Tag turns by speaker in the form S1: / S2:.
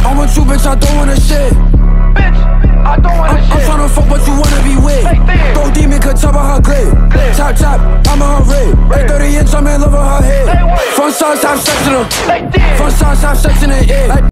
S1: I want you, bitch, I don't wanna shit.
S2: Bitch, I don't wanna shit.
S1: I'm tryna fuck, but you wanna be with. Go demon, could top of her grave. Chop, chop, I'm on her raid. 30 inch, I'm in love with her head. Front sides, have sex in them. Front sides, have sex in the air.